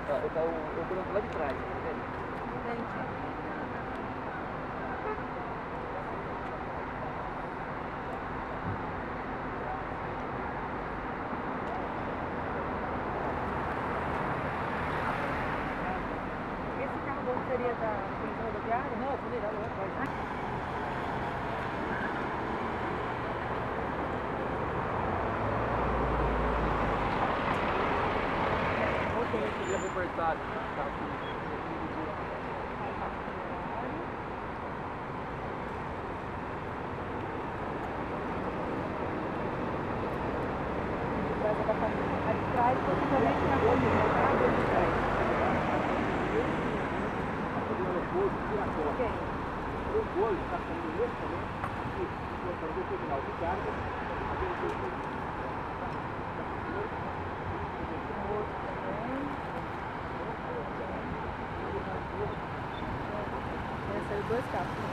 o branco lá de trás, tá vendo? Entendi. Esse carro bom seria da polícia rodoviária? Não, funerária lá atrás. Ele é reportado. A de trás, possivelmente na colina, tá? A de trás. Ok. O bolo está saindo nesse momento, aqui, colocando o terminal de carga. Saiu dois carros.